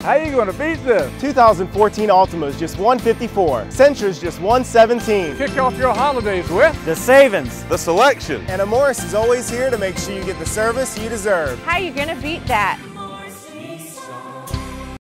How you gonna beat this? 2014 Altima is just $154. Sentra's just $117. Kick off your holidays with the savings, the selection. And Morris is always here to make sure you get the service you deserve. How you gonna beat that?